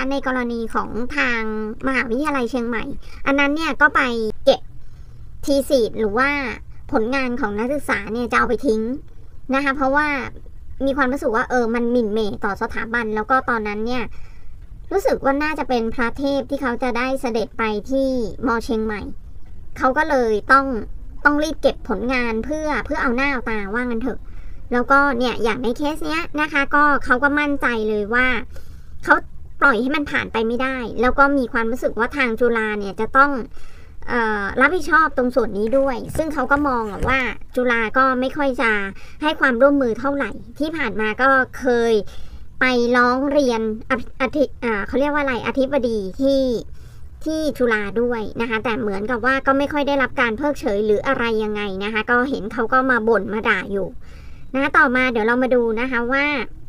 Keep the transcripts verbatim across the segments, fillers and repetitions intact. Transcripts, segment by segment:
นะคะในกรณีของทางมหาวิทยาลัยเชียงใหม่อันนั้นเนี่ยก็ไปเก็บทีสิทธิ์หรือว่าผลงานของนักศึกษาเนี่ยจะเอาไปทิ้งนะคะเพราะว่ามีความรู้สึกว่าเออมันหมิ่นเหม่ต่อสถาบันแล้วก็ตอนนั้นเนี่ยรู้สึกว่าน่าจะเป็นพระเทพที่เขาจะได้เสด็จไปที่มอเชียงใหม่เขาก็เลยต้องต้องรีบเก็บผลงานเพื่อเพื่อเอาหน้าเอาตาว่างั้นเถอะแล้วก็เนี่ยอย่างในเคสเนี้ยนะคะก็เขาก็มั่นใจเลยว่าเขาปล่อยให้มันผ่านไปไม่ได้แล้วก็มีความรู้สึกว่าทางจุฬาเนี่ยจะต้องเอ่อรับผิดชอบตรงส่วนนี้ด้วยซึ่งเขาก็มองว่าจุฬาก็ไม่ค่อยจะให้ความร่วมมือเท่าไหร่ที่ผ่านมาก็เคยไปร้องเรียนอธิอ่าเขาเรียกว่าอะไรอธิบดีที่ที่จุฬาด้วยนะคะแต่เหมือนกับว่าก็ไม่ค่อยได้รับการเพิกเฉยหรืออะไรยังไงนะคะก็เห็นเขาก็มาบ่นมาด่าอยู่นะต่อมาเดี๋ยวเรามาดูนะคะว่า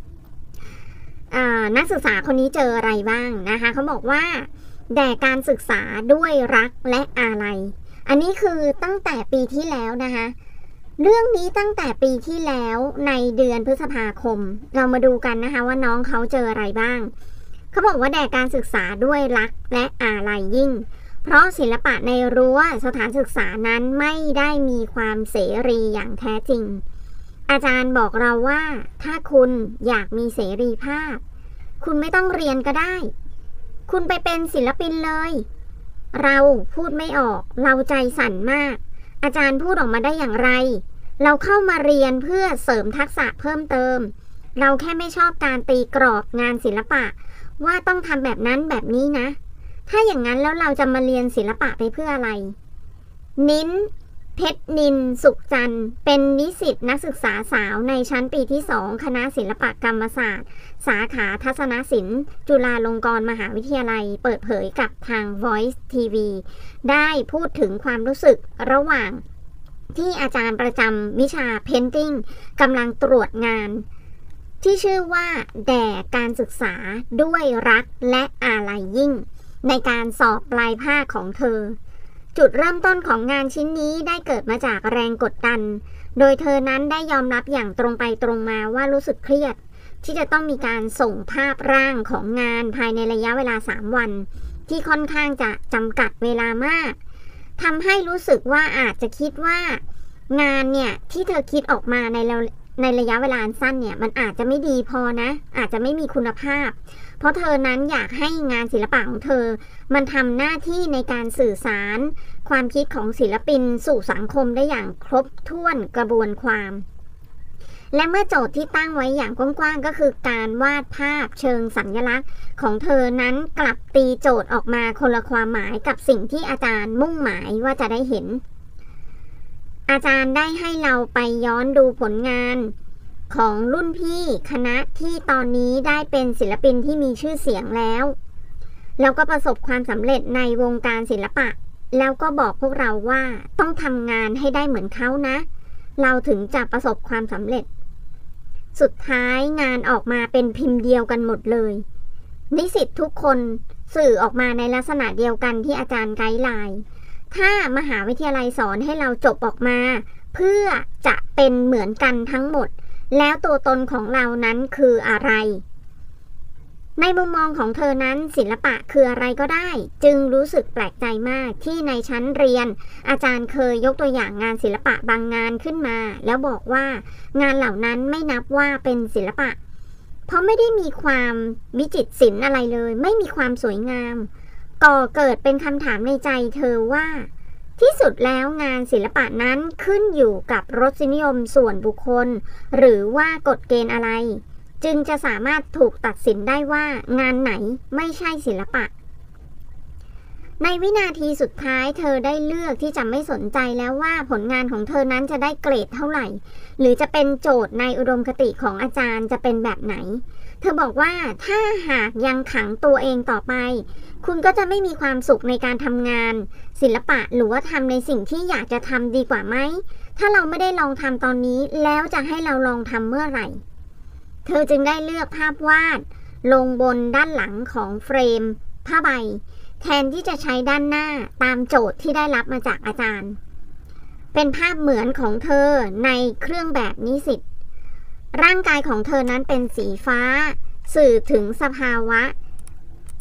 นักศึกษาคนนี้เจออะไรบ้างนะคะเขาบอกว่าแด่การศึกษาด้วยรักและอาลัยอันนี้คือตั้งแต่ปีที่แล้วนะคะเรื่องนี้ตั้งแต่ปีที่แล้วในเดือนพฤษภาคมเรามาดูกันนะคะว่าน้องเขาเจออะไรบ้างเขาบอกว่าแด่การศึกษาด้วยรักและอาลัยยิ่งเพราะศิลปะในรั้วสถานศึกษานั้นไม่ได้มีความเสรีอย่างแท้จริงอาจารย์บอกเราว่าถ้าคุณอยากมีเสรีภาพคุณไม่ต้องเรียนก็ได้คุณไปเป็นศิลปินเลยเราพูดไม่ออกเราใจสั่นมากอาจารย์พูดออกมาได้อย่างไรเราเข้ามาเรียนเพื่อเสริมทักษะเพิ่มเติมเราแค่ไม่ชอบการตีกรอบงานศิลปะว่าต้องทำแบบนั้นแบบนี้นะถ้าอย่างนั้นแล้วเราจะมาเรียนศิลปะไปเพื่ออะไรนิ้นเพชรนินสุขจันทร์เป็นนิสิตนักศึกษาสาวในชั้นปีที่สองคณะศิลปกรรมศาสตร์สาขาทัศนศิลป์จุฬาลงกรณ์มหาวิทยาลัยเปิดเผยกับทาง Voice ที วี ได้พูดถึงความรู้สึกระหว่างที่อาจารย์ประจำวิชา Painting กำลังตรวจงานที่ชื่อว่าแด่การศึกษาด้วยรักและอาลัยยิ่งในการสอบปลายภาคของเธอจุดเริ่มต้นของงานชิ้นนี้ได้เกิดมาจากแรงกดดันโดยเธอนั้นได้ยอมรับอย่างตรงไปตรงมาว่ารู้สึกเครียดที่จะต้องมีการส่งภาพร่างของงานภายในระยะเวลาสามวันที่ค่อนข้างจะจำกัดเวลามากทำให้รู้สึกว่าอาจจะคิดว่างานเนี่ยที่เธอคิดออกมาในในระยะเวลาสั้นเนี่ยมันอาจจะไม่ดีพอนะอาจจะไม่มีคุณภาพเพราะเธอนั้นอยากให้งานศิลปะของเธอมันทำหน้าที่ในการสื่อสารความคิดของศิลปินสู่สังคมได้อย่างครบถ้วนกระบวนความและเมื่อโจทย์ที่ตั้งไว้อย่างกว้างๆก็คือการวาดภาพเชิงสัญลักษณ์ของเธอนั้นกลับตีโจทย์ออกมาคนละความหมายกับสิ่งที่อาจารย์มุ่งหมายว่าจะได้เห็นอาจารย์ได้ให้เราไปย้อนดูผลงานของรุ่นพี่คณะที่ตอนนี้ได้เป็นศิลปินที่มีชื่อเสียงแล้วแล้วก็ประสบความสำเร็จในวงการศิลปะแล้วก็บอกพวกเราว่าต้องทำงานให้ได้เหมือนเขานะเราถึงจะประสบความสำเร็จสุดท้ายงานออกมาเป็นพิมพ์เดียวกันหมดเลยนิสิตทุกคนสื่อออกมาในลักษณะเดียวกันที่อาจารย์ไกด์ไลน์ถ้ามหาวิทยาลัยสอนให้เราจบออกมาเพื่อจะเป็นเหมือนกันทั้งหมดแล้วตัวตนของเรานั้นคืออะไรในมุมมองของเธอนั้นศิลปะคืออะไรก็ได้จึงรู้สึกแปลกใจมากที่ในชั้นเรียนอาจารย์เคยยกตัวอย่างงานศิลปะบางงานขึ้นมาแล้วบอกว่างานเหล่านั้นไม่นับว่าเป็นศิลปะเพราะไม่ได้มีความวิจิตรศิลป์อะไรเลยไม่มีความสวยงามก่อเกิดเป็นคำถามในใจเธอว่าที่สุดแล้วงานศิลปะนั้นขึ้นอยู่กับรสนิยมส่วนบุคคลหรือว่ากฎเกณฑ์อะไรจึงจะสามารถถูกตัดสินได้ว่างานไหนไม่ใช่ศิลปะในวินาทีสุดท้ายเธอได้เลือกที่จะไม่สนใจแล้วว่าผลงานของเธอนั้นจะได้เกรดเท่าไหร่หรือจะเป็นโจทย์ในอุดมคติของอาจารย์จะเป็นแบบไหนเธอบอกว่าถ้าหากยังขังตัวเองต่อไปคุณก็จะไม่มีความสุขในการทำงานศิลปะหรือว่าทำในสิ่งที่อยากจะทำดีกว่าไหมถ้าเราไม่ได้ลองทำตอนนี้แล้วจะให้เราลองทำเมื่อไหร่เธอจึงได้เลือกภาพวาดลงบนด้านหลังของเฟรมผ้าใบแทนที่จะใช้ด้านหน้าตามโจทย์ที่ได้รับมาจากอาจารย์เป็นภาพเหมือนของเธอในเครื่องแบบนิสิตร่างกายของเธอนั้นเป็นสีฟ้าสื่อถึงสภาวะ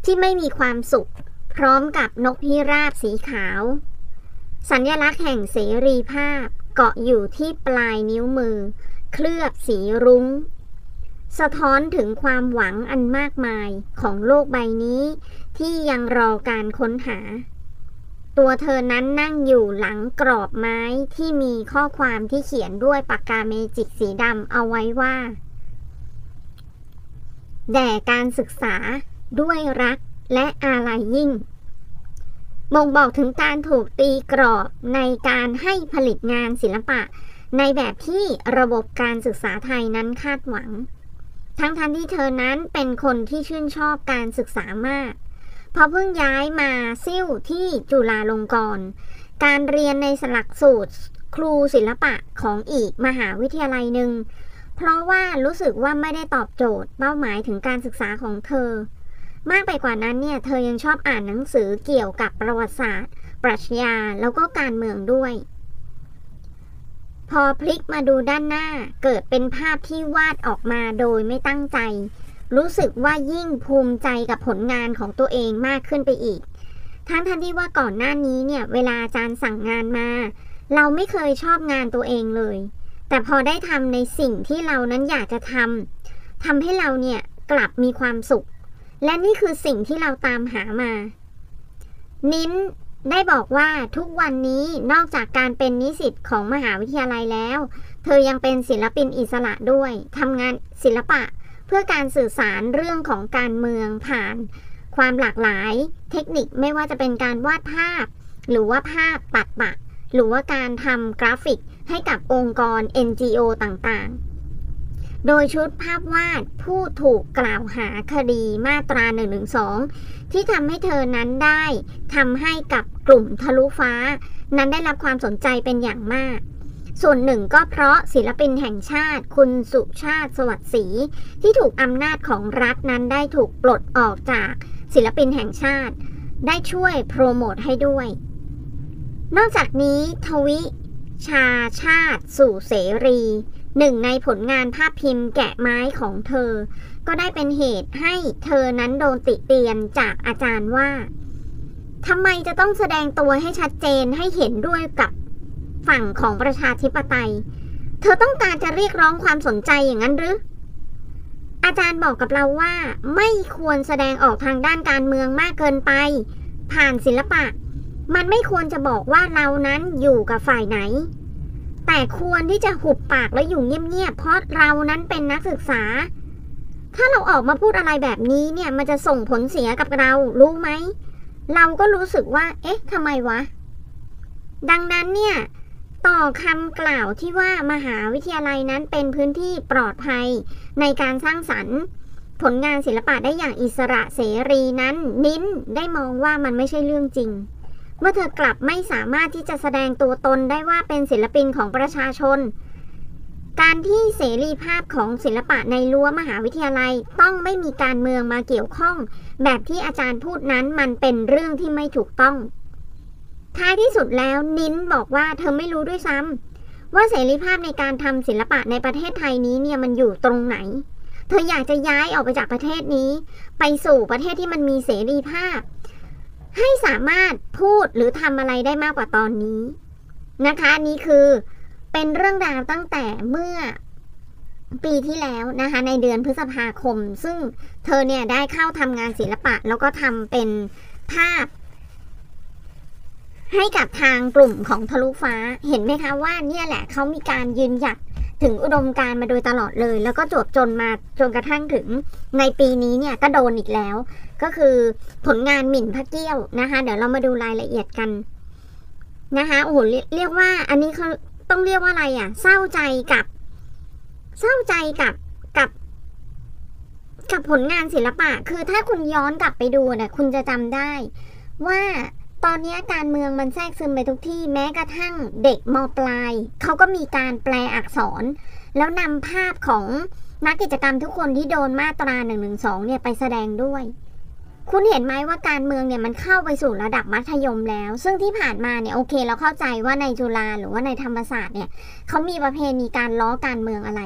ที่ไม่มีความสุขพร้อมกับนกพิราบสีขาวสัญลักษณ์แห่งเสรีภาพเกาะอยู่ที่ปลายนิ้วมือเคลือบสีรุ้งสะท้อนถึงความหวังอันมากมายของโลกใบนี้ที่ยังรอการค้นหาตัวเธอนั้นนั่งอยู่หลังกรอบไม้ที่มีข้อความที่เขียนด้วยปากกาเมจิกสีดำเอาไว้ว่าแด่การศึกษาด้วยรักและอาลัยยิ่งบ่งบอกถึงการถูกตีกรอบในการให้ผลิตงานศิลปะในแบบที่ระบบการศึกษาไทยนั้นคาดหวังทั้งทันที่เธอนั้นเป็นคนที่ชื่นชอบการศึกษามากเพราะเพิ่งย้ายมาซิ่วที่จุฬาลงกรณ์การเรียนในหลักสูตรครูศิลปะของอีกมหาวิทยาลัยหนึ่งเพราะว่ารู้สึกว่าไม่ได้ตอบโจทย์เป้าหมายถึงการศึกษาของเธอมากไปกว่านั้นเนี่ยเธอยังชอบอ่านหนังสือเกี่ยวกับประวัติศาสตร์ปรัชญาแล้วก็การเมืองด้วยพอพลิกมาดูด้านหน้าเกิดเป็นภาพที่วาดออกมาโดยไม่ตั้งใจรู้สึกว่ายิ่งภูมิใจกับผลงานของตัวเองมากขึ้นไปอีกทั้งทันที่ว่าก่อนหน้านี้เนี่ยเวลาอาจารย์สั่งงานมาเราไม่เคยชอบงานตัวเองเลยแต่พอได้ทำในสิ่งที่เรานั้นอยากจะทำทำให้เราเนี่ยกลับมีความสุขและนี่คือสิ่งที่เราตามหามานิ้นได้บอกว่าทุกวันนี้นอกจากการเป็นนิสิตของมหาวิทยาลัยแล้วเธอยังเป็นศิลปินอิสระด้วยทำงานศิลปะเพื่อการสื่อสารเรื่องของการเมืองผ่านความหลากหลายเทคนิคไม่ว่าจะเป็นการวาดภาพหรือว่าภาพตัดปะหรือว่าการทำกราฟิกให้กับองค์กร เอ็น จี โอ ต่างๆโดยชุดภาพวาดผู้ถูกกล่าวหาคดีมาตราหนึ่งหนึ่งสองที่ทำให้เธอนั้นได้ทำให้กับกลุ่มทะลุฟ้านั้นได้รับความสนใจเป็นอย่างมากส่วนหนึ่งก็เพราะศิลปินแห่งชาติคุณสุชาติสวัสดิ์ศรีที่ถูกอำนาจของรัฐนั้นได้ถูกปลดออกจากศิลปินแห่งชาติได้ช่วยโปรโมทให้ด้วยนอกจากนี้ทวิชาชาติสู่เสรีหนึ่งในผลงานภาพพิมพ์แกะไม้ของเธอก็ได้เป็นเหตุให้เธอนั้นโดนติเตียนจากอาจารย์ว่าทำไมจะต้องแสดงตัวให้ชัดเจนให้เห็นด้วยกับฝั่งของประชาธิปไตยเธอต้องการจะเรียกร้องความสนใจอย่างนั้นหรืออาจารย์บอกกับเราว่าไม่ควรแสดงออกทางด้านการเมืองมากเกินไปผ่านศิลปะมันไม่ควรจะบอกว่าเรานั้นอยู่กับฝ่ายไหนแต่ควรที่จะหุบปากแล้วอยู่เงียบๆเพราะเรานั้นเป็นนักศึกษาถ้าเราออกมาพูดอะไรแบบนี้เนี่ยมันจะส่งผลเสียกับเรารู้ไหมเราก็รู้สึกว่าเอ๊ะทำไมวะดังนั้นเนี่ยต่อคำกล่าวที่ว่ามหาวิทยาลัยนั้นเป็นพื้นที่ปลอดภัยในการสร้างสรรค์ผลงานศิลปะได้อย่างอิสระเสรีนั้นนิ้นได้มองว่ามันไม่ใช่เรื่องจริงเมื่อเธอกลับไม่สามารถที่จะแสดงตัวตนได้ว่าเป็นศิลปินของประชาชนการที่เสรีภาพของศิลปะในรั้วมหาวิทยาลัยต้องไม่มีการเมืองมาเกี่ยวข้องแบบที่อาจารย์พูดนั้นมันเป็นเรื่องที่ไม่ถูกต้องท้ายที่สุดแล้วนิ้นบอกว่าเธอไม่รู้ด้วยซ้ำว่าเสรีภาพในการทำศิลปะในประเทศไทยนี้เนี่ยมันอยู่ตรงไหนเธออยากจะย้ายออกไปจากประเทศนี้ไปสู่ประเทศที่มันมีเสรีภาพให้สามารถพูดหรือทำอะไรได้มากกว่าตอนนี้นะคะนี่คือเป็นเรื่องราวตั้งแต่เมื่อปีที่แล้วนะคะในเดือนพฤษภาคมซึ่งเธอเนี่ยได้เข้าทำงานศิลปะแล้วก็ทำเป็นภาพให้กับทางกลุ่มของทะลุฟ้าเห็นไหมคะว่าเนี่ยแหละเขามีการยืนหยัดถึงอุดมการณ์มาโดยตลอดเลยแล้วก็จวบจนมาจนกระทั่งถึงในปีนี้เนี่ยก็โดนอีกแล้วก็คือผลงานหมิ่นพระเกี้ยวนะคะเดี๋ยวเรามาดูรายละเอียดกันนะคะโอ้โหเรียกว่าอันนี้เขาต้องเรียกว่าอะไรอ่ะเศร้าใจกับเศร้าใจกับกับกับผลงานศิลปะคือถ้าคุณย้อนกลับไปดูเนี่ยคุณจะจำได้ว่าตอนนี้การเมืองมันแทรกซึมไปทุกที่แม้กระทั่งเด็กม.ปลายเขาก็มีการแปลอักษรแล้วนำภาพของนักกิจกรรมทุกคนที่โดนมาตราหนึ่งหนึ่งสองเนี่ยไปแสดงด้วยคุณเห็นไหมว่าการเมืองเนี่ยมันเข้าไปสู่ระดับมัธยมแล้วซึ่งที่ผ่านมาเนี่ยโอเคเราเข้าใจว่าในจุฬาหรือว่าในธรรมศาสตร์เนี่ยเขามีประเพณีการล้อการเมืองอะไร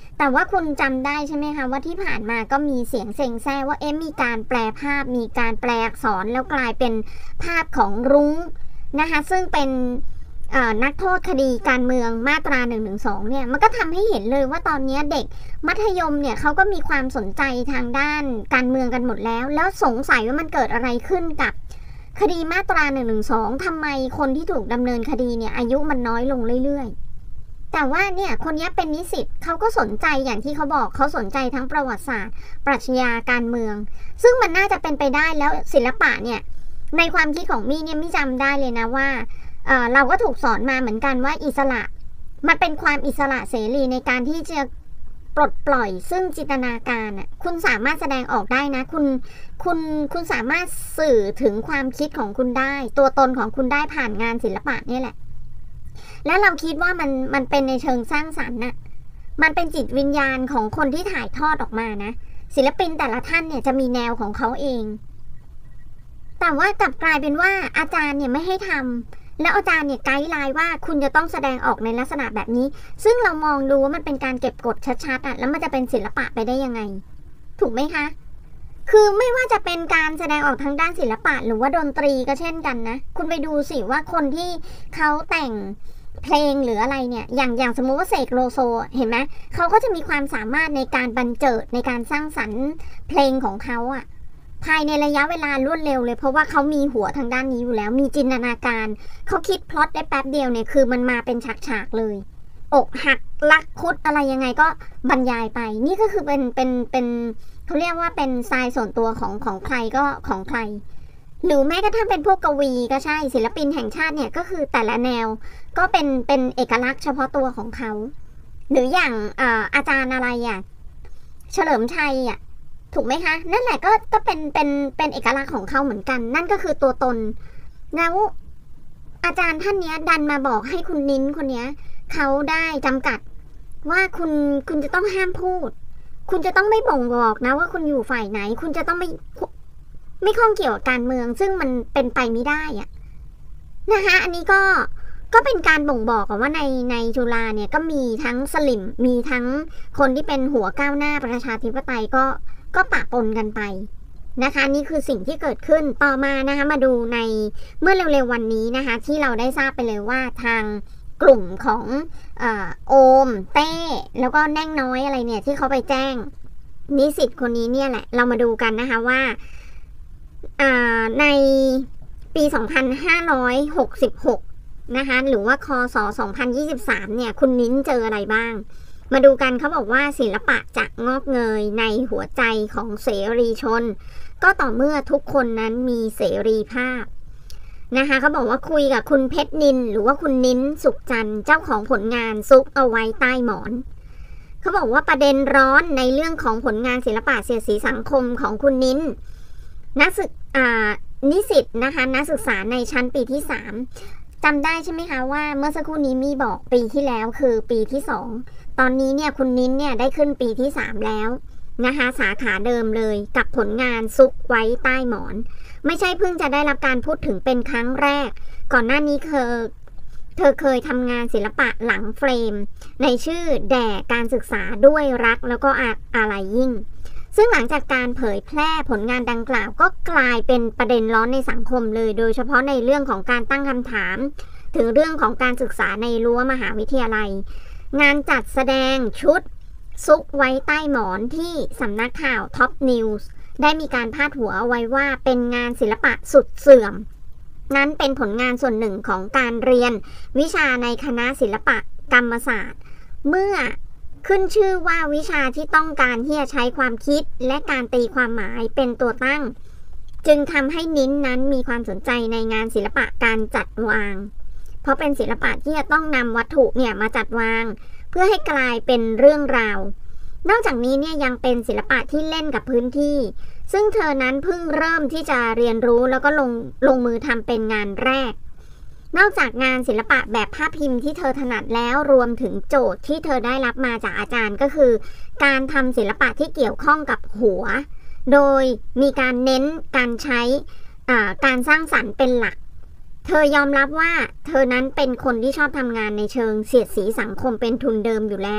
แต่ว่าคุณจำได้ใช่ไหมคะว่าที่ผ่านมาก็มีเสียงเซ็งแซ่ว่าเอ๊ะมีการแปลภาพมีการแปลอักษรแล้วกลายเป็นภาพของรุ้งนะคะซึ่งเป็นนักโทษคดีการเมืองมาตราหนึ่งหนึ่งสองเนี่ยมันก็ทำให้เห็นเลยว่าตอนนี้เด็กมัธยมเนี่ยเขาก็มีความสนใจทางด้านการเมืองกันหมดแล้วแล้วสงสัยว่ามันเกิดอะไรขึ้นกับคดีมาตราหนึ่งหนึ่งสองทำไมคนที่ถูกดำเนินคดีเนี่ยอายุมันน้อยลงเรื่อยๆแต่ว่าเนี่ยคนนี้เป็นนิสิตเขาก็สนใจอย่างที่เขาบอกเขาสนใจทั้งประวัติศาสตร์ปรัชญาการเมืองซึ่งมันน่าจะเป็นไปได้แล้วศิลปะเนี่ยในความคิดของมี่เนี่ยมี่จำได้เลยนะว่าเอ่อเราก็ถูกสอนมาเหมือนกันว่าอิสระมันเป็นความอิสระเสรีในการที่จะปลดปล่อยซึ่งจินตนาการอ่ะคุณสามารถแสดงออกได้นะคุณคุณคุณสามารถสื่อถึงความคิดของคุณได้ตัวตนของคุณได้ผ่านงานศิลปะนี่แหละและเราคิดว่ามันมันเป็นในเชิงสร้างสรรค์น่ะมันเป็นจิตวิญญาณของคนที่ถ่ายทอดออกมานะศิลปินแต่ละท่านเนี่ยจะมีแนวของเขาเองแต่ว่ากลับกลายเป็นว่าอาจารย์เนี่ยไม่ให้ทำแล้วอาจารย์เนี่ยไกด์ไลน์ว่าคุณจะต้องแสดงออกในลักษณะแบบนี้ซึ่งเรามองดูว่ามันเป็นการเก็บกดชัดๆอ่ะแล้วมันจะเป็นศิลปะไปได้ยังไงถูกไหมคะคือไม่ว่าจะเป็นการแสดงออกทางด้านศิลปะหรือว่าดนตรีก็เช่นกันนะคุณไปดูสิว่าคนที่เขาแต่งเพลงหรืออะไรเนี่ยอย่างอย่างสมมุติว่าเสกโลโซเห็นไหมเขาก็จะมีความสามารถในการบรรเจิดในการสร้างสรรค์เพลงของเขาอ่ะภายในระยะเวลารวดเร็วเลยเพราะว่าเขามีหัวทางด้านนี้อยู่แล้วมีจินตนาการเขาคิดพล็อตได้แป๊บเดียวเนี่ยคือมันมาเป็นฉากๆเลยอกหักรักคุดอะไรยังไงก็บรรยายไปนี่ก็คือเป็นเป็นเป็นเขาเรียกว่าเป็นสไตล์ส่วนตัวของของใครก็ของใครหรือแม้กระทั่งเป็นพวกกวีก็ใช่ศิลปินแห่งชาติเนี่ยก็คือแต่ละแนวก็เป็นเป็นเอกลักษณ์เฉพาะตัวของเขาหรืออย่างอ่าอาจารย์อะไรอ่ะเฉลิมชัยอ่ะถูกไหมคะนั่นแหละก็ก็เป็นเป็นเป็นเอกลักษณ์ของเขาเหมือนกันนั่นก็คือตัวตนแล้วอาจารย์ท่านนี้ดันมาบอกให้คุณนิ้นคนนี้เขาได้จำกัดว่าคุณคุณจะต้องห้ามพูดคุณจะต้องไม่บ่งบอกนะว่าคุณอยู่ฝ่ายไหนคุณจะต้องไม่ไม่ข้องเกี่ยวกับการเมืองซึ่งมันเป็นไปไม่ได้อะนะคะอันนี้ก็ก็เป็นการบ่งบอกว่าในในจุฬาเนี่ยก็มีทั้งสลิมมีทั้งคนที่เป็นหัวก้าวหน้าประชาธิปไตยก็ก็ปะปนกันไปนะคะนี่คือสิ่งที่เกิดขึ้นต่อมานะคะมาดูในเมื่อเร็วๆวันนี้นะคะที่เราได้ทราบไปเลยว่าทางกลุ่มของเอ่อโอมเต้แล้วก็แน่งน้อยอะไรเนี่ยที่เขาไปแจ้งนิสิตคนนี้เนี่ยแหละเรามาดูกันนะคะว่าในปีสองพันห้าร้อยหกสิบหกนะคะหรือว่าคศสองพันยี่สิบสามเนี่ยคุณนิ้นเจออะไรบ้างมาดูกันเขาบอกว่าศิลปะจะงอกเงยในหัวใจของเสรีชนก็ต่อเมื่อทุกคนนั้นมีเสรีภาพนะคะเขาบอกว่าคุยกับคุณเพชรนินหรือว่าคุณนิ้นสุขจันทร์เจ้าของผลงานซุกเอาไว้ใต้หมอนเขาบอกว่าประเด็นร้อนในเรื่องของผลงานศิลปะเสียดสีสังคมของคุณนิ้นนักศึกอ่านิสิตนะคะนักศึกษาในชั้นปีที่สามจำได้ใช่ไหมคะว่าเมื่อสักครู่นี้มีบอกปีที่แล้วคือปีที่สองตอนนี้เนี่ยคุณนิ้นเนี่ยได้ขึ้นปีที่สามแล้วนะคะสาขาเดิมเลยกับผลงานซุกไว้ใต้หมอนไม่ใช่เพิ่งจะได้รับการพูดถึงเป็นครั้งแรกก่อนหน้านี้เคยเธอเคยทำงานศิลปะหลังเฟรมในชื่อแด่การศึกษาด้วยรักแล้วก็อะไรยิ่งซึ่งหลังจากการเผยแพร่ผลงานดังกล่าวก็กลายเป็นประเด็นร้อนในสังคมเลยโดยเฉพาะในเรื่องของการตั้งคำถามถึงเรื่องของการศึกษาในรั้วมหาวิทยาลัยงานจัดแสดงชุดซุกไว้ใต้หมอนที่สำนักข่าวท็อปนิวส์ได้มีการพาดหัวเอาไว้ว่าเป็นงานศิลปะสุดเสื่อมนั้นเป็นผลงานส่วนหนึ่งของการเรียนวิชาในคณะศิลปกรรมศาสตร์เมื่อขึ้นชื่อว่าวิชาที่ต้องการที่จะใช้ความคิดและการตีความหมายเป็นตัวตั้งจึงทำให้นิ้นนั้นมีความสนใจในงานศิลปะการจัดวางเพราะเป็นศิลปะที่จะต้องนำวัตถุเนี่ยมาจัดวางเพื่อให้กลายเป็นเรื่องราวนอกจากนี้เนี่ยยังเป็นศิลปะที่เล่นกับพื้นที่ซึ่งเธอนั้นเพิ่งเริ่มที่จะเรียนรู้แล้วก็ลงลงมือทำเป็นงานแรกนอกจากงานศิลปะแบบภาพพิมพ์ที่เธอถนัดแล้วรวมถึงโจทย์ที่เธอได้รับมาจากอาจารย์ก็คือการทำศิลปะที่เกี่ยวข้องกับหัวโดยมีการเน้นการใช้การสร้างสรรค์เป็นหลักเธอยอมรับว่าเธอนั้นเป็นคนที่ชอบทำงานในเชิงเสียดสีสังคมเป็นทุนเดิมอยู่แล้ว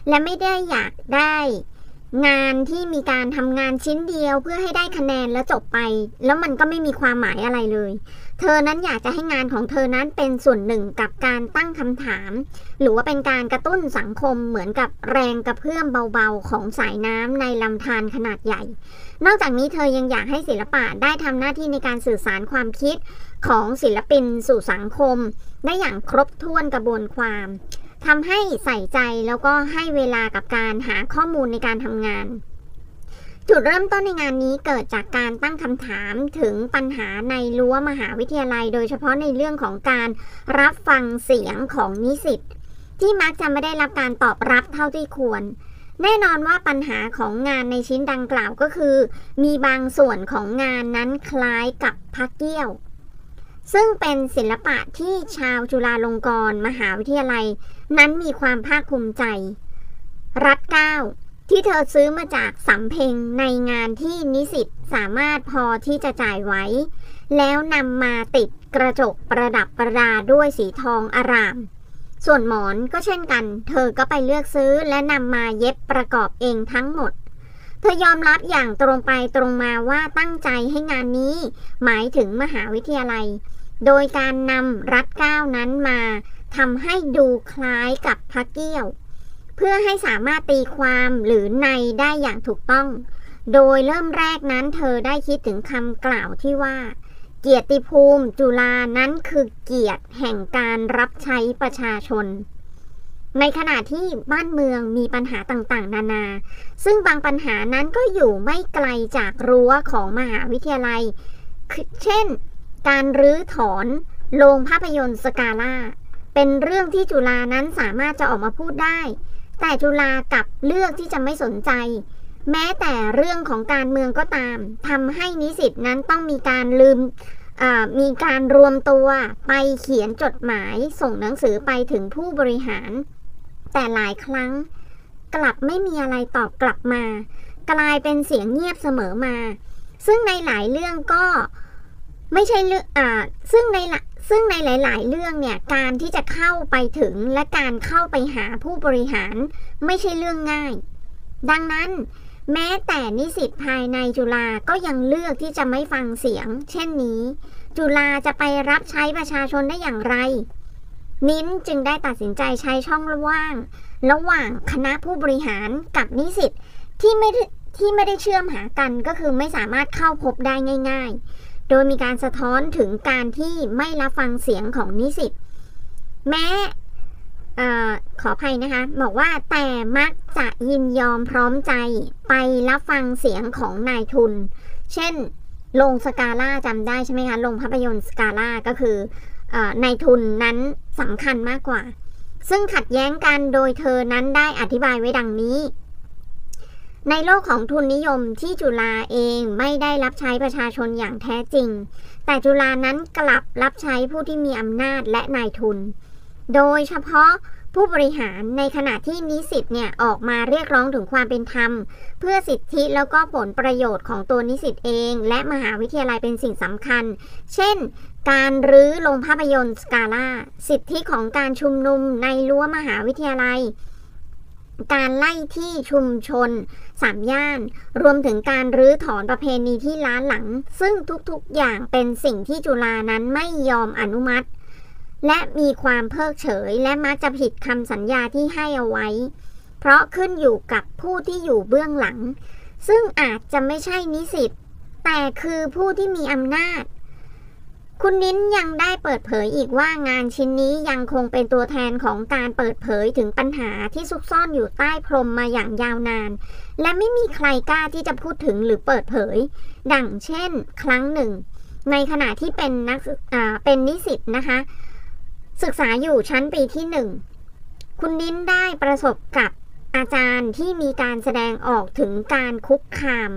และไม่ได้อยากได้งานที่มีการทำงานชิ้นเดียวเพื่อให้ได้คะแนนแล้วจบไปแล้วมันก็ไม่มีความหมายอะไรเลยเธอนั้นอยากจะให้งานของเธอนั้นเป็นส่วนหนึ่งกับการตั้งคำถามหรือว่าเป็นการกระตุ้นสังคมเหมือนกับแรงกระเพื่อมเบาๆของสายน้ำในลำธารขนาดใหญ่นอกจากนี้เธอยังอยากให้ศิลปะได้ทำหน้าที่ในการสื่อสารความคิดของศิลปินสู่สังคมได้อย่างครบถ้วนกระบวนความทำให้ใส่ใจแล้วก็ให้เวลากับการหาข้อมูลในการทำงานจุดเริ่มต้นในงานนี้เกิดจากการตั้งคำถามถึงปัญหาในรั้วมหาวิทยาลัยโดยเฉพาะในเรื่องของการรับฟังเสียงของนิสิตที่มักจะไม่ได้รับการตอบรับเท่าที่ควรแน่นอนว่าปัญหาของงานในชิ้นดังกล่าวก็คือมีบางส่วนของงานนั้นคล้ายกับพระเกี้ยวซึ่งเป็นศิลปะที่ชาวจุฬาลงกรณ์มหาวิทยาลัยนั้นมีความภาคภูมิใจรัดเกล้าที่เธอซื้อมาจากสำเพ็งในงานที่นิสิตสามารถพอที่จะจ่ายไว้แล้วนำมาติดกระจกประดับประดาด้วยสีทองอร่ามส่วนหมอนก็เช่นกันเธอก็ไปเลือกซื้อและนำมาเย็บประกอบเองทั้งหมดเธอยอมรับอย่างตรงไปตรงมาว่าตั้งใจให้งานนี้หมายถึงมหาวิทยาลัยโดยการนำรัดเกล้านั้นมาทำให้ดูคล้ายกับพระเกี้ยวเพื่อให้สามารถตีความหรือในได้อย่างถูกต้องโดยเริ่มแรกนั้นเธอได้คิดถึงคำกล่าวที่ว่าเกียรติภูมิจุฬานั้นคือเกียรติแห่งการรับใช้ประชาชนในขณะที่บ้านเมืองมีปัญหาต่างๆนานาซึ่งบางปัญหานั้นก็อยู่ไม่ไกลจากรั้วของมหาวิทยาลัยเช่นการรื้อถอนโรงภาพยนตร์สกาล่าเป็นเรื่องที่จุฬานั้นสามารถจะออกมาพูดได้แต่จุฬากลับเลือกที่จะไม่สนใจแม้แต่เรื่องของการเมืองก็ตามทำให้นิสิตนั้นต้องมีการลืมมีการรวมตัวไปเขียนจดหมายส่งหนังสือไปถึงผู้บริหารแต่หลายครั้งกลับไม่มีอะไรตอบกลับมากลายเป็นเสียงเงียบเสมอมาซึ่งในหลายเรื่องก็ไม่ใช่เรื่องอ่าซึ่งในซึ่งในหลายๆเรื่องเนี่ยการที่จะเข้าไปถึงและการเข้าไปหาผู้บริหารไม่ใช่เรื่องง่ายดังนั้นแม้แต่นิสิตภายในจุฬาก็ยังเลือกที่จะไม่ฟังเสียงเช่นนี้จุฬาจะไปรับใช้ประชาชนได้อย่างไรนิ้นจึงได้ตัดสินใจใช้ช่องว่างระหว่างคณะผู้บริหารกับนิสิตที่ไม่ที่ไม่ได้เชื่อมหากันก็คือไม่สามารถเข้าพบได้ง่ายๆโดยมีการสะท้อนถึงการที่ไม่รับฟังเสียงของนิสิตแม้เอ่อขออภัยนะคะบอกว่าแต่มักจะยินยอมพร้อมใจไปรับฟังเสียงของนายทุนเช่นโรงสกาล่าจำได้ใช่ไหมคะโรงภาพยนตร์สกาล่าก็คือเอ่อนายทุนนั้นสำคัญมากกว่าซึ่งขัดแย้งกันโดยเธอนั้นได้อธิบายไว้ดังนี้ในโลกของทุนนิยมที่จุฬาเองไม่ได้รับใช้ประชาชนอย่างแท้จริงแต่จุฬานั้นกลับรับใช้ผู้ที่มีอำนาจและนายทุนโดยเฉพาะผู้บริหารในขณะที่นิสิตเนี่ยออกมาเรียกร้องถึงความเป็นธรรมเพื่อสิทธิแล้วก็ผลประโยชน์ของตัวนิสิตเองและมหาวิทยาลัยเป็นสิ่งสำคัญเช่นการรื้อโรงภาพยนตร์สกาล่าสิทธิของการชุมนุมในรั้วมหาวิทยาลัยการไล่ที่ชุมชนสามย่านรวมถึงการรื้อถอนประเพณีที่ล้าหลังซึ่งทุกๆอย่างเป็นสิ่งที่จุฬานั้นไม่ยอมอนุมัติและมีความเพิกเฉยและมักจะผิดคำสัญญาที่ให้เอาไว้เพราะขึ้นอยู่กับผู้ที่อยู่เบื้องหลังซึ่งอาจจะไม่ใช่นิสิตแต่คือผู้ที่มีอำนาจคุณนิ้นยังได้เปิดเผยอีกว่างานชิ้นนี้ยังคงเป็นตัวแทนของการเปิดเผยถึงปัญหาที่ซุกซ่อนอยู่ใต้พรมมาอย่างยาวนานและไม่มีใครกล้าที่จะพูดถึงหรือเปิดเผยดังเช่นครั้งหนึ่งในขณะที่เป็นนักอ่าเป็นนิสิตนะคะศึกษาอยู่ชั้นปีที่หนึ่งคุณนิ้นได้ประสบกับอาจารย์ที่มีการแสดงออกถึงการคุกคาม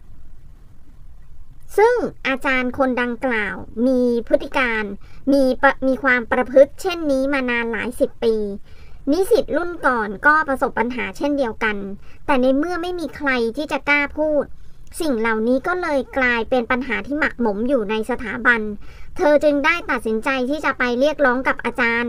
ซึ่งอาจารย์คนดังกล่าวมีพฤติการมีมีความประพฤติเช่นนี้มานานหลายสิบปีนิสิตรุ่นก่อนก็ประสบปัญหาเช่นเดียวกันแต่ในเมื่อไม่มีใครที่จะกล้าพูดสิ่งเหล่านี้ก็เลยกลายเป็นปัญหาที่หมักหมมอยู่ในสถาบันเธอจึงได้ตัดสินใจที่จะไปเรียกร้องกับอาจารย์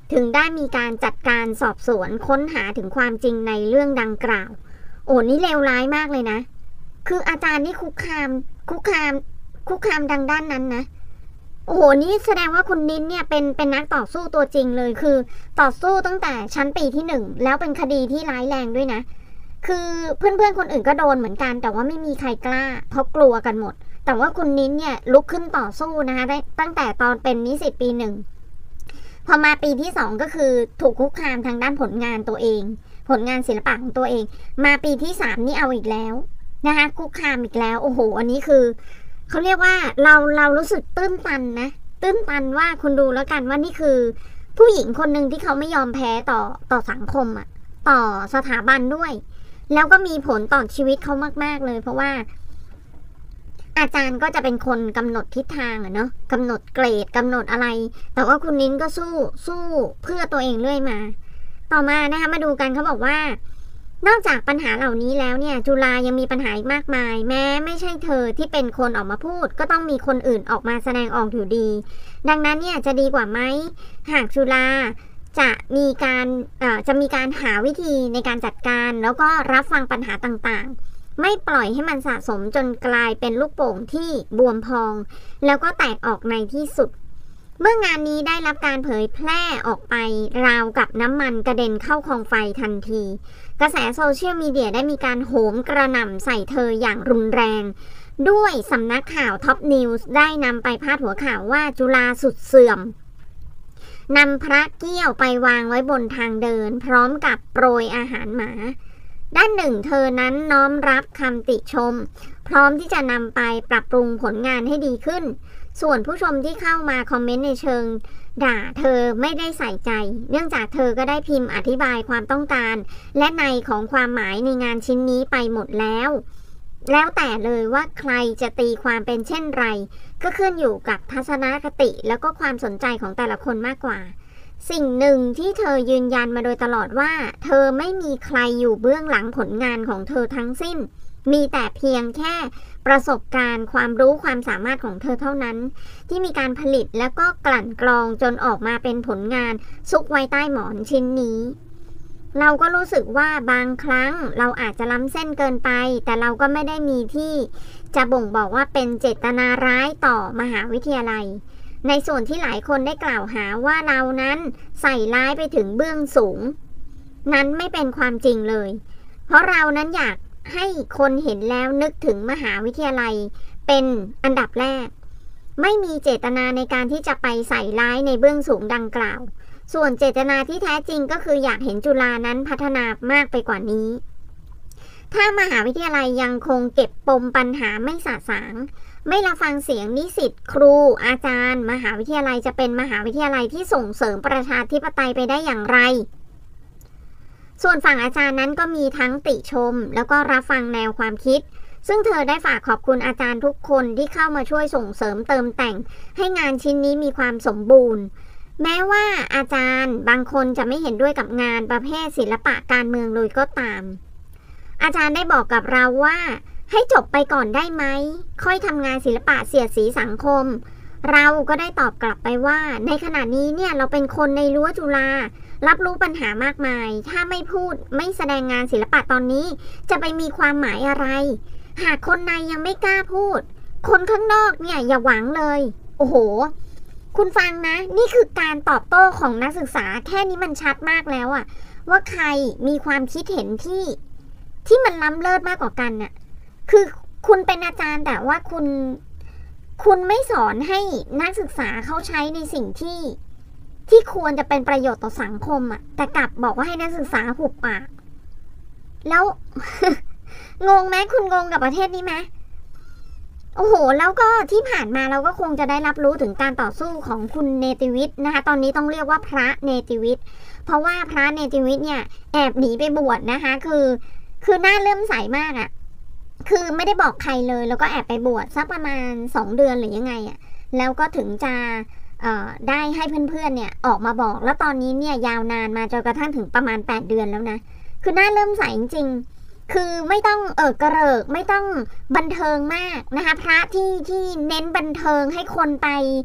ถึงได้มีการจัดการสอบสวนค้นหาถึงความจริงในเรื่องดังกล่าวโอ้นี่เลวร้ายมากเลยนะคืออาจารย์นี่คุกคามคุกคามคุกคามดังด้านนั้นนะโอ้โหนี่แสดงว่าคุณนิ้นเนี่ยเป็นเป็นนักต่อสู้ตัวจริงเลยคือต่อสู้ตั้งแต่ชั้นปีที่หนึ่งแล้วเป็นคดีที่ร้ายแรงด้วยนะคือเพื่อนๆคนอื่นก็โดนเหมือนกันแต่ว่าไม่มีใครกล้าเพราะกลัวกันหมดแต่ว่าคุณนิ้นเนี่ยลุกขึ้นต่อสู้นะคะตั้งแต่ตอนเป็นนิสิตปีหนึ่งพอมาปีที่สองก็คือถูกคุกคามทางด้านผลงานตัวเองผลงานศิลปะของตัวเองมาปีที่สามนี่เอาอีกแล้วนะคะคุกคามอีกแล้วโอ้โหอันนี้คือเขาเรียกว่าเราเรารู้สึกตื้นตันนะตื้นตันว่าคุณดูแล้วกันว่านี่คือผู้หญิงคนหนึ่งที่เขาไม่ยอมแพ้ต่อต่อสังคมอ่ะต่อสถาบันด้วยแล้วก็มีผลต่อชีวิตเขามากๆเลยเพราะว่าอาจารย์ก็จะเป็นคนกำหนดทิศทางอะเนาะกำหนดเกรดกำหนดอะไรแต่ว่าคุณนิ้นก็สู้สู้เพื่อตัวเองเรื่อยมาต่อมานะคะมาดูกันเขาบอกว่านอกจากปัญหาเหล่านี้แล้วเนี่ยจุฬายังมีปัญหาอีกมากมายแม้ไม่ใช่เธอที่เป็นคนออกมาพูดก็ต้องมีคนอื่นออกมาแสดงออกอยู่ดีดังนั้นเนี่ยจะดีกว่าไหมหากจุฬาจะมีการเอ่อจะมีการหาวิธีในการจัดการแล้วก็รับฟังปัญหาต่างๆไม่ปล่อยให้มันสะสมจนกลายเป็นลูกโป่งที่บวมพองแล้วก็แตกออกในที่สุดเมื่องานนี้ได้รับการเผยแพร่ออกไปราวกับน้ำมันกระเด็นเข้าคลองไฟทันทีกระแสโซเชียลมีเดียได้มีการโหมกระหน่ำใส่เธออย่างรุนแรงด้วยสำนักข่าวท็อปนิวส์ได้นำไปพาดหัวข่าวว่าจุฬาสุดเสื่อมนำพระเกี้ยวไปวางไว้บนทางเดินพร้อมกับโปรยอาหารหมาด้านหนึ่งเธอนั้นน้อมรับคำติชมพร้อมที่จะนำไปปรับปรุงผลงานให้ดีขึ้นส่วนผู้ชมที่เข้ามาคอมเมนต์ในเชิงด่าเธอไม่ได้ใส่ใจเนื่องจากเธอก็ได้พิมพ์อธิบายความต้องการและในของความหมายในงานชิ้นนี้ไปหมดแล้วแล้วแต่เลยว่าใครจะตีความเป็นเช่นไรก็ขึ้นอยู่กับทัศนคติแล้วก็ความสนใจของแต่ละคนมากกว่าสิ่งหนึ่งที่เธอยืนยันมาโดยตลอดว่าเธอไม่มีใครอยู่เบื้องหลังผลงานของเธอทั้งสิ้นมีแต่เพียงแค่ประสบการณ์ความรู้ความสามารถของเธอเท่านั้นที่มีการผลิตแล้วก็กลั่นกรองจนออกมาเป็นผลงานซุกไว้ใต้หมอนชิ้นนี้เราก็รู้สึกว่าบางครั้งเราอาจจะล้ำเส้นเกินไปแต่เราก็ไม่ได้มีที่จะบ่งบอกว่าเป็นเจตนาร้ายต่อมหาวิทยาลัยในส่วนที่หลายคนได้กล่าวหาว่าเรานั้นใส่ร้ายไปถึงเบื้องสูงนั้นไม่เป็นความจริงเลยเพราะเรานั้นอยากให้คนเห็นแล้วนึกถึงมหาวิทยาลัยเป็นอันดับแรกไม่มีเจตนาในการที่จะไปใส่ร้ายในเบื้องสูงดังกล่าวส่วนเจตนาที่แท้จริงก็คืออยากเห็นจุฬานั้นพัฒนามากไปกว่านี้ถ้ามหาวิทยาลัยยังคงเก็บปมปัญหาไม่สะสางไม่รับฟังเสียงนิสิตครูอาจารย์มหาวิทยาลัยจะเป็นมหาวิทยาลัยที่ส่งเสริมประชาธิปไตยไปได้อย่างไรส่วนฝั่งอาจารย์นั้นก็มีทั้งติชมแล้วก็รับฟังแนวความคิดซึ่งเธอได้ฝากขอบคุณอาจารย์ทุกคนที่เข้ามาช่วยส่งเสริมเติมแต่งให้งานชิ้นนี้มีความสมบูรณ์แม้ว่าอาจารย์บางคนจะไม่เห็นด้วยกับงานประเภทศิลปะการเมืองเลยก็ตามอาจารย์ได้บอกกับเราว่าให้จบไปก่อนได้ไหมค่อยทำงานศิลปะเสียดสีสังคมเราก็ได้ตอบกลับไปว่าในขณะนี้เนี่ยเราเป็นคนในรั้วจุฬารับรู้ปัญหามากมายถ้าไม่พูดไม่แสดงงานศิลปะตอนนี้จะไปมีความหมายอะไรหากคนในยังไม่กล้าพูดคนข้างนอกเนี่ยอย่าหวังเลยโอ้โหคุณฟังนะนี่คือการตอบโต้ของนักศึกษาแค่นี้มันชัดมากแล้วอะว่าใครมีความคิดเห็นที่ที่มันล้ำเลิศมากกว่ากันน่ะคือคุณเป็นอาจารย์แต่ว่าคุณคุณไม่สอนให้นักศึกษาเขาใช้ในสิ่งที่ที่ควรจะเป็นประโยชน์ต่อสังคมอ่ะแต่กลับบอกว่าให้นักศึกษาหุบปากแล้ว งงไหมคุณงงกับประเทศนี้ไหมโอ้โหแล้วก็ที่ผ่านมาเราก็คงจะได้รับรู้ถึงการต่อสู้ของคุณเนติวิทย์นะคะตอนนี้ต้องเรียกว่าพระเนติวิทย์เพราะว่าพระเนติวิทย์เนี่ยแอบหนีไปบวชนะคะคือคือหน้าเลื่อมใสมากอ่ะคือไม่ได้บอกใครเลยแล้วก็แอบไปบวชสักประมาณสองเดือนหรือยังไงอ่ะแล้วก็ถึงจะได้ให้เพื่อนๆเนี่ยออกมาบอกแล้วตอนนี้เนี่ยยาวนานมาจนกระทั่งถึงประมาณแปดเดือนแล้วนะคือหน้าเริ่มใสจริงๆคือไม่ต้องเออกระเริกไม่ต้องบันเทิงมากนะคะพระที่ที่เน้นบันเทิงให้คนไป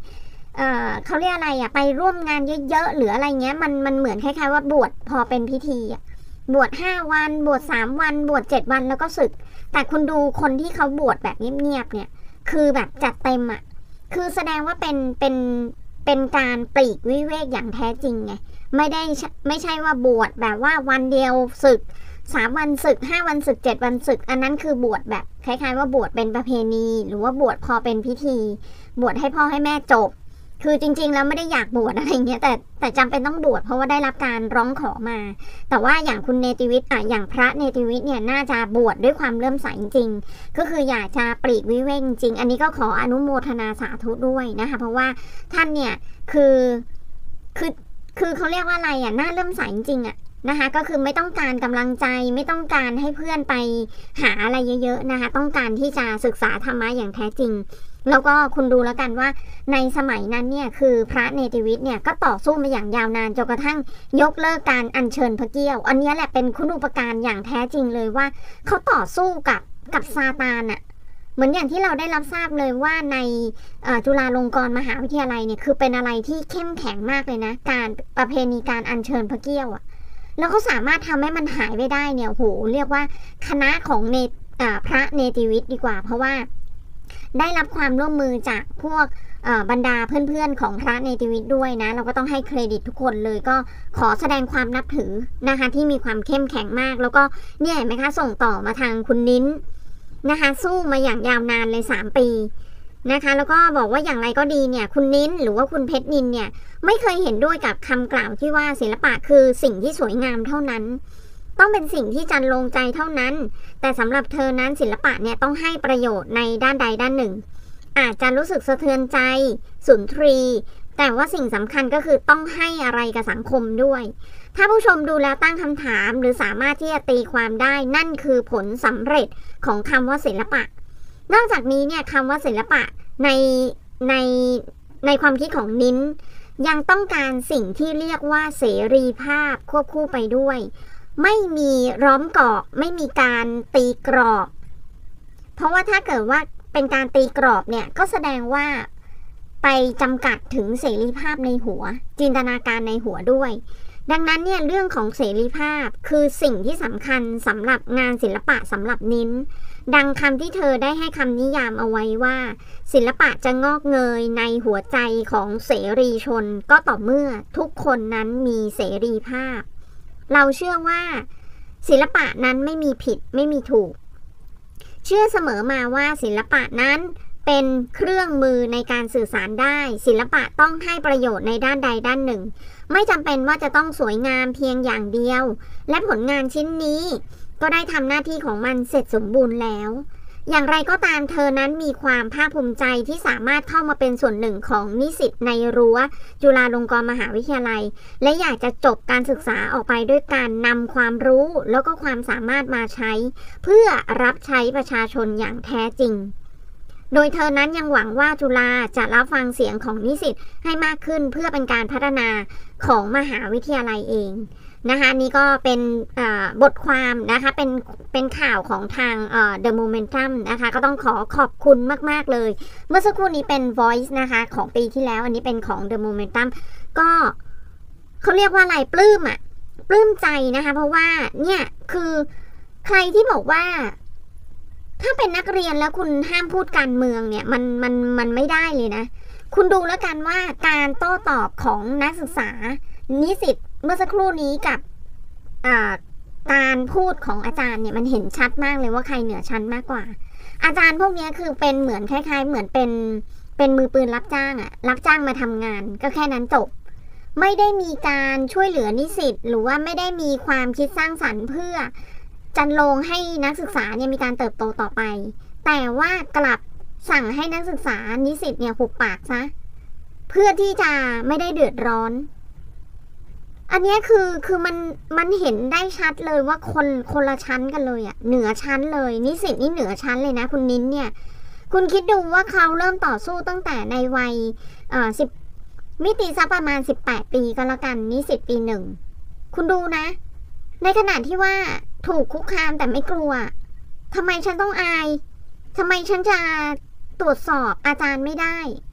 เอ่อเขาเรียกอะไรอ่ะไปร่วมงานเยอะๆหรืออะไรเงี้ยมันมันเหมือนคล้ายๆว่าบวชพอเป็นพิธีอ่ะบวชห้าวันบวชสามวันบวชเจ็ดวันแล้วก็สึกแต่คุณดูคนที่เขาบวชแบบเงียบๆเนี่ยคือแบบจัดเต็มอ่ะคือแสดงว่าเป็นเป็นเป็นการปลีกวิเวกอย่างแท้จริงไงไม่ได้ไม่ใช่ว่าบวชแบบว่าวันเดียวสึกสามวันสึกห้าวันสึกเจ็ดวันสึกอันนั้นคือบวชแบบคล้ายๆว่าบวชเป็นประเพณีหรือว่าบวชพอเป็นพิธีบวชให้พ่อให้แม่จบคือจริงๆแล้วไม่ได้อยากบวชอะไรเงี้ยแต่แต่จำเป็นต้องบวชเพราะว่าได้รับการร้องขอมาแต่ว่าอย่างคุณเนติวิทย์อ่ะอย่างพระเนติวิทย์เนี่ยน่าจะบวชด้วยความเลื่อมใสจริงก็คืออยากจะปลีกวิเวกจริงอันนี้ก็ขออนุโมทนาสาธุด้วยนะคะเพราะว่าท่านเนี่ยคือคือคือเขาเรียกว่าอะไรอ่ะน่าเลื่อมใสจริงอ่ะนะคะก็คือไม่ต้องการกำลังใจไม่ต้องการให้เพื่อนไปหาอะไรเยอะๆนะคะต้องการที่จะศึกษาธรรมะอย่างแท้จริงแล้วก็คุณดูแล้วกันว่าในสมัยนั้นเนี่ยคือพระเนติวิทย์เนี่ยก็ต่อสู้มาอย่างยาวนานจนกระทั่งยกเลิกการอัญเชิญพระเกี้ยวอันนี้แหละเป็นคุณูปการอย่างแท้จริงเลยว่าเขาต่อสู้กับกับซาตานอะเหมือนอย่างที่เราได้รับทราบเลยว่าในจุฬาลงกรณ์มหาวิทยาลัยเนี่ยคือเป็นอะไรที่เข้มแข็งมากเลยนะการประเพณีการอัญเชิญพระเกี้ยวอะแล้วเขาสามารถทำให้มันหายไปได้เนี่ยโหเรียกว่าคณะของเนพระเนติวิทย์ดีกว่าเพราะว่าได้รับความร่วมมือจากพวกบรรดาเพื่อนๆของพระเนติวิทย์ด้วยนะเราก็ต้องให้เครดิตทุกคนเลยก็ขอแสดงความนับถือนะคะที่มีความเข้มแข็งมากแล้วก็เนี่ยเห็นไหมคะส่งต่อมาทางคุณนิ้นนะคะสู้มาอย่างยาวนานเลยสามปีนะคะแล้วก็บอกว่าอย่างไรก็ดีเนี่ยคุณนิ้นหรือว่าคุณเพชรนินเนี่ยไม่เคยเห็นด้วยกับคำกล่าวที่ว่าศิลปะคือสิ่งที่สวยงามเท่านั้นต้องเป็นสิ่งที่จันลงใจเท่านั้นแต่สำหรับเธอนั้นศิลปะเนี่ยต้องให้ประโยชน์ในด้านใดด้านหนึ่งอาจจะรู้สึกสะเทือนใจสุนทรีแต่ว่าสิ่งสำคัญก็คือต้องให้อะไรกับสังคมด้วยถ้าผู้ชมดูแล้วตั้งคำถามหรือสามารถที่จะตีความได้นั่นคือผลสำเร็จของคำว่าศิลปะนอกจากนี้เนี่ยคำว่าศิลปะในในในความคิดของนิ้นยังต้องการสิ่งที่เรียกว่าเสรีภาพควบคู่ไปด้วยไม่มีล้อมกรอบไม่มีการตีกรอบเพราะว่าถ้าเกิดว่าเป็นการตีกรอบเนี่ยก็แสดงว่าไปจำกัดถึงเสรีภาพในหัวจินตนาการในหัวด้วยดังนั้นเนี่ยเรื่องของเสรีภาพคือสิ่งที่สำคัญสำหรับงานศิลปะสำหรับนิ้นดังคำที่เธอได้ให้คำนิยามเอาไว้ว่าศิลปะจะงอกเงยในหัวใจของเสรีชนก็ต่อเมื่อทุกคนนั้นมีเสรีภาพเราเชื่อว่าศิลปะนั้นไม่มีผิดไม่มีถูกเชื่อเสมอมาว่าศิลปะนั้นเป็นเครื่องมือในการสื่อสารได้ศิลปะต้องให้ประโยชน์ในด้านใดด้านหนึ่งไม่จำเป็นว่าจะต้องสวยงามเพียงอย่างเดียวและผลงานชิ้นนี้ก็ได้ทำหน้าที่ของมันเสร็จสมบูรณ์แล้วอย่างไรก็ตามเธอนั้นมีความภาคภูมิใจที่สามารถเข้ามาเป็นส่วนหนึ่งของนิสิตในรั้วจุฬาลงกรณ์มหาวิทยาลัยและอยากจะจบการศึกษาออกไปด้วยการนำความรู้แล้วก็ความสามารถมาใช้เพื่อรับใช้ประชาชนอย่างแท้จริงโดยเธอนั้นยังหวังว่าจุฬาจะรับฟังเสียงของนิสิตให้มากขึ้นเพื่อเป็นการพัฒนาของมหาวิทยาลัยเองนะคะนี่ก็เป็นบทความนะคะเป็นเป็นข่าวของทาง The Momentum นะคะก็ต้องขอขอบคุณมากๆเลยเมื่อสักครู่นี้เป็น Voice นะคะของปีที่แล้วอันนี้เป็นของ The Momentum ก็เขาเรียกว่าอะไรปลื้มอ่ะปลื้มใจนะคะเพราะว่าเนี่ยคือใครที่บอกว่าถ้าเป็นนักเรียนแล้วคุณห้ามพูดการเมืองเนี่ยมันมันมันไม่ได้เลยนะคุณดูแล้วกันว่าการโต้ตอบของนักศึกษานิสิตเมื่อสักครู่นี้กับการพูดของอาจารย์เนี่ยมันเห็นชัดมากเลยว่าใครเหนือชั้นมากกว่าอาจารย์พวกนี้คือเป็นเหมือนคล้ายๆเหมือนเป็นเป็นมือปืนรับจ้างอะรับจ้างมาทำงานก็แค่นั้นจบไม่ได้มีการช่วยเหลือนิสิตหรือว่าไม่ได้มีความคิดสร้างสรรค์เพื่อจันโลงให้นักศึกษาเนี่ยมีการเติบโตต่อไปแต่ว่ากลับสั่งให้นักศึกษานิสิตเนี่ยหุบปากซะเพื่อที่จะไม่ได้เดือดร้อนอันนี้คือคือมันมันเห็นได้ชัดเลยว่าคนคนละชั้นกันเลยอ่ะเหนือชั้นเลยนิสิตนี่เหนือชั้นเลยนะคุณนิ้นเนี่ยคุณคิดดูว่าเขาเริ่มต่อสู้ตั้งแต่ในวัยเอ่อสิบมิติสักประมาณสิบแปดปีก็แล้วกันนิสิตปีหนึ่งคุณดูนะในขณะที่ว่าถูกคุกคามแต่ไม่กลัวทำไมฉันต้องอายทำไมฉันจะตรวจสอบอาจารย์ไม่ได้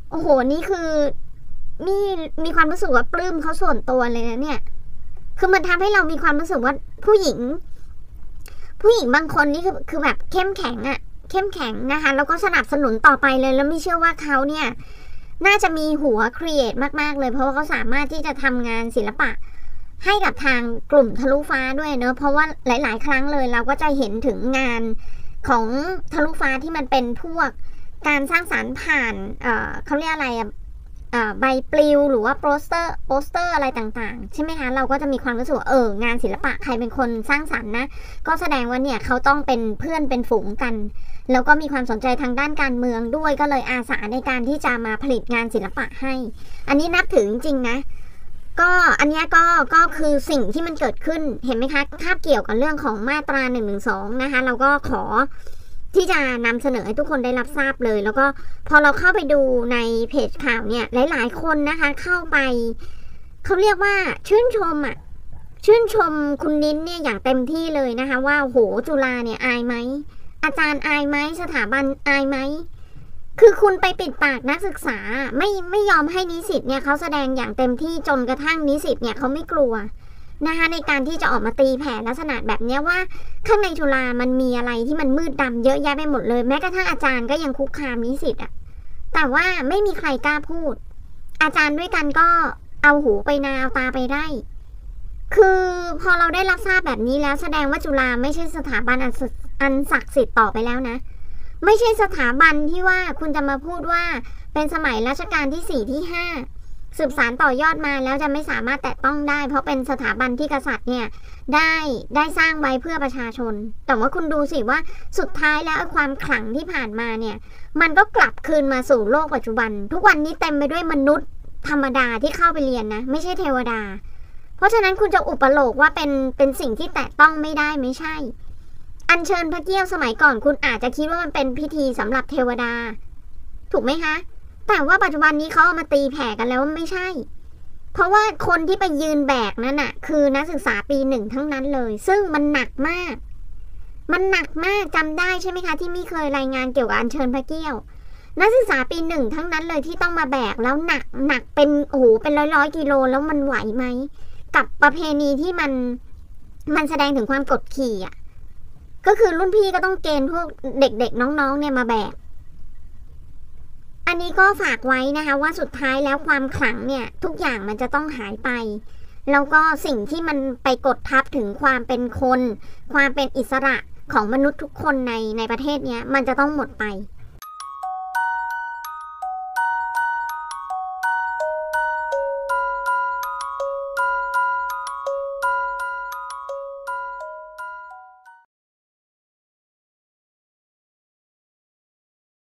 โอ้โหนี่คือนี่มีความรู้สึกว่าปลื้มเขาส่วนตัวเลยนะเนี่ยคือมันทำให้เรามีความรู้สึกว่าผู้หญิง ผู้หญิงบางคนนี่คือคือแบบเข้มแข็งอะเข้มแข็งนะคะแล้วก็สนับสนุนต่อไปเลยแล้วไม่เชื่อว่าเขาเนี่ยน่าจะมีหัวครีเอทมากๆเลยเพราะว่าเขาสามารถที่จะทำงานศิลปะให้กับทางกลุ่มทะลุฟ้าด้วยเนอะเพราะว่าหลายๆครั้งเลยเราก็จะเห็นถึงงานของทะลุฟ้าที่มันเป็นพวกการสร้างสรรค์ผ่านเอ่อเขาเรียกอะไรอะใบปลิวหรือว่าโปสเตอร์โปสเตอร์อะไรต่างๆใช่ไหมคะเราก็จะมีความรู้สึกว่าเอองานศิลปะใครเป็นคนสร้างสรรค์นะก็แสดงว่าเนี่ยเขาต้องเป็นเพื่อนเป็นฝูงกันแล้วก็มีความสนใจทางด้านการเมืองด้วยก็เลยอาสาในการที่จะมาผลิตงานศิลปะให้อันนี้นับถือจริงๆนะก็อันนี้ก็ก็คือสิ่งที่มันเกิดขึ้นเห็นไหมคะคาบเกี่ยวกับเรื่องของมาตราหนึ่งหนึ่งสองนะคะเราก็ขอที่จะนำเสนอให้ทุกคนได้รับทราบเลยแล้วก็พอเราเข้าไปดูในเพจข่าวเนี่ยหลายๆคนนะคะเข้าไปเขาเรียกว่าชื่นชมอ่ะชื่นชมคุณนิ้นเนี่ยอย่างเต็มที่เลยนะคะว่าโหจุฬาเนี่ยอายไหมอาจารย์อายไหมสถาบันอายไหมคือคุณไปปิดปากนักศึกษาไม่ไม่ยอมให้นิสิตเนี่ยเขาแสดงอย่างเต็มที่จนกระทั่งนิสิตเนี่ยเขาไม่กลัวนะคะในการที่จะออกมาตีแผ่ลักษณะแบบนี้ว่าข้างในจุฬามันมีอะไรที่มันมืดดำเยอะแยะไปหมดเลยแม้กระทั่งอาจารย์ก็ยังคุกคามนิสิตอ่ะแต่ว่าไม่มีใครกล้าพูดอาจารย์ด้วยกันก็เอาหูไปนาเอาตาไปไร่คือพอเราได้รับทราบแบบนี้แล้วแสดงว่าจุฬาไม่ใช่สถาบันอันศักดิ์สิทธิ์ต่อไปแล้วนะไม่ใช่สถาบันที่ว่าคุณจะมาพูดว่าเป็นสมัยรัชกาลที่สี่ที่ห้าสืบสารต่อยอดมาแล้วจะไม่สามารถแตะต้องได้เพราะเป็นสถาบันที่กษัตริย์เนี่ยได้ได้สร้างไว้เพื่อประชาชนแต่ว่าคุณดูสิว่าสุดท้ายแล้วความขลังที่ผ่านมาเนี่ยมันก็กลับคืนมาสู่โลกปัจจุบันทุกวันนี้เต็มไปด้วยมนุษย์ธรรมดาที่เข้าไปเรียนนะไม่ใช่เทวดาเพราะฉะนั้นคุณจะอุปโลกว่าเป็นเป็นสิ่งที่แตะต้องไม่ได้ไม่ใช่อัญเชิญพระเกี้ยวสมัยก่อนคุณอาจจะคิดว่ามันเป็นพิธีสำหรับเทวดาถูกไหมคะแต่ว่าปัจจุบันนี้เขาเอามาตีแผ่กันแล้วว่าไม่ใช่เพราะว่าคนที่ไปยืนแบกนั่นน่ะคือนักศึกษาปีหนึ่งทั้งนั้นเลยซึ่งมันหนักมากมันหนักมากจำได้ใช่ไหมคะที่มีเคยรายงานเกี่ยวกับอัญเชิญพระเกี้ยวนักศึกษาปีหนึ่งทั้งนั้นเลยที่ต้องมาแบกแล้วหนักหนักเป็นโอ้โหเป็นร้อยร้อยกิโลแล้วมันไหวไหมกับประเพณีที่มันมันแสดงถึงความกดขี่อ่ะก็คือรุ่นพี่ก็ต้องเกณฑ์พวกเด็กๆน้องๆเนี่ยมาแบกอันนี้ก็ฝากไว้นะคะว่าสุดท้ายแล้วความขลังเนี่ยทุกอย่างมันจะต้องหายไปแล้วก็สิ่งที่มันไปกดทับถึงความเป็นคนความเป็นอิสระของมนุษย์ทุกคนในในประเทศนี้มันจะต้องหมดไป